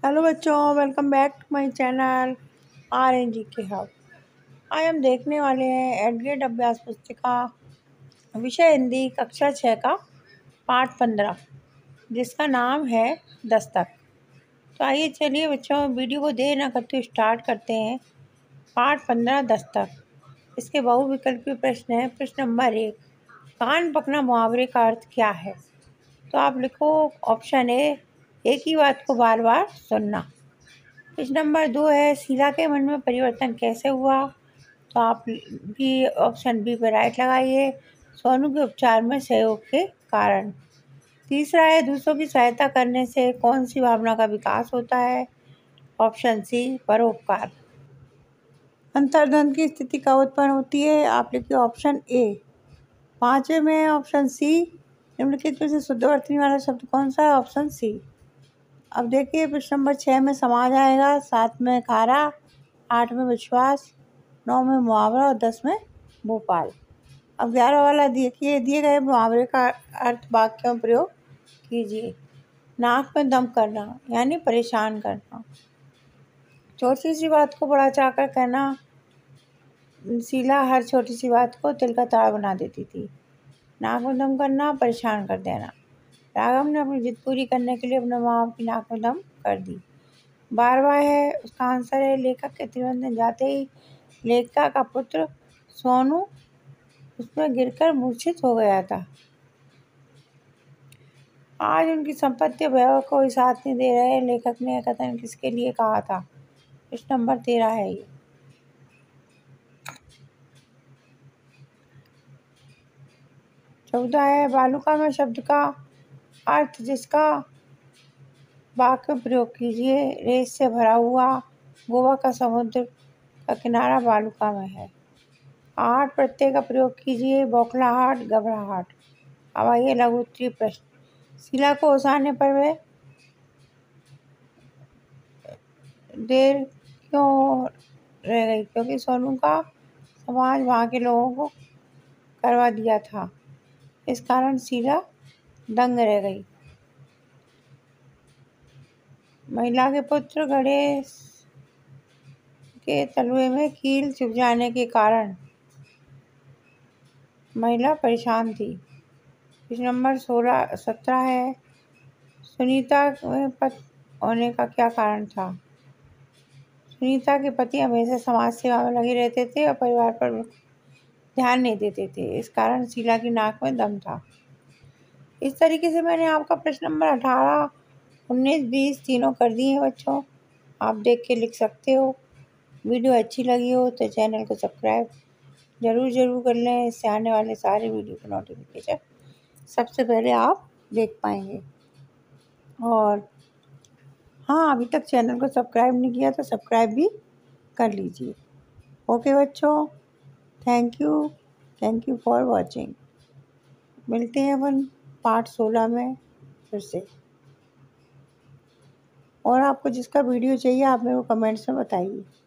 Hello बच्चों, welcome back to my channel RNG के hub. आज हम देखने वाले हैं एड ग्रेड अभ्यास पुस्तिका विषय हिंदी कक्षा 6 का पाठ 15 जिसका नाम है दस्तक। तो आइए चलिए बच्चों वीडियो को देर न करते हुए स्टार्ट करते हैं। पाठ 15 दस्तक। इसके बहुविकल्पीय प्रश्न है। प्रश्न नंबर 1, कान पकना मुहावरे का अर्थ क्या है? तो आप लिखो ऑप्शन ए, एक ही बात को बार बार सुनना। प्रश्न नंबर 2 है, शीला के मन में परिवर्तन कैसे हुआ? तो आप भी ऑप्शन बी पर राइट लगाइए, सोनू के उपचार में सहयोग के कारण। तीसरा है, दूसरों की सहायता करने से कौन सी भावना का विकास होता है? ऑप्शन सी, परोपकार। अंतर्द्वंद की स्थिति कब उत्पन्न होती है? आप लिखिए ऑप्शन ए। पांचवे में ऑप्शन सी, निम्नलिखित में से शुद्ध वर्तनी वाला शब्द कौन सा है? Option C. अब देखिए प्रश्न नंबर 6 में समाज आएगा, 7 में खारा, 8 में विश्वास, 9 में मुहावरा और 10 में भोपाल। अब 11 वाला देखिए, दिए गए मुहावरे का अर्थ वाक्य में प्रयोग कीजिए। नाक में दम करना यानी परेशान करना। छोटी सी बात को बड़ा चाहकर कहना। शीला हर छोटी सी बात को तिल का ताड़ बना देती थी। नाक में दम करना, परेशान कर देना। राघव ने अपनी जिद पूरी करने के लिए अपने माँ बाप की नाक में दम कर दी। बारवा है, उसका आंसर है, लेखक के त्रिवेंद्र जाते ही लेखिका का पुत्र सोनू उसमें गिरकर मूर्छित हो गया था। आज उनकी संपत्ति वैभव कोई साथ नहीं दे रहे। लेखक ने यह कथन किसके लिए कहा था? प्रश्न नंबर 13 है ये। 14 है, बालुका में शब्द का अर्थ जिसका वाक्य में प्रयोग कीजिए। रेत से भरा हुआ, गोवा का समुद्र का किनारा बालुका में है। 8 प्रत्यय का प्रयोग कीजिए। बौखलाहट, घबराहट। अब आइए लघु उत्तरीय प्रश्न। शीला को उसारने पर वे देर क्यों रह गई? क्योंकि सोनू का समाज वहाँ के लोगों को करवा दिया था, इस कारण शीला दंग रह गई। महिला के पुत्र गणेश के तलवे में कील चुभ जाने के कारण महिला परेशान थी। प्रश्न नंबर 17 है, सुनीता में पति होने का क्या कारण था? सुनीता के पति हमेशा समाज सेवा में लगे रहते थे और परिवार पर ध्यान नहीं देते थे, इस कारण शीला की नाक में दम था। इस तरीके से मैंने आपका प्रश्न नंबर 18, 19, 20 तीनों कर दिए हैं बच्चों। आप देख के लिख सकते हो। वीडियो अच्छी लगी हो तो चैनल को सब्सक्राइब ज़रूर कर लें। इससे आने वाले सारे वीडियो का नोटिफिकेशन सबसे पहले आप देख पाएंगे। और हाँ, अभी तक चैनल को सब्सक्राइब नहीं किया तो सब्सक्राइब भी कर लीजिए। ओके बच्चों, थैंक यू फॉर वॉचिंग। मिलते हैं अपन पार्ट 16 में फिर से। और आपको जिसका वीडियो चाहिए आप मेरे को कमेंट्स में बताइए।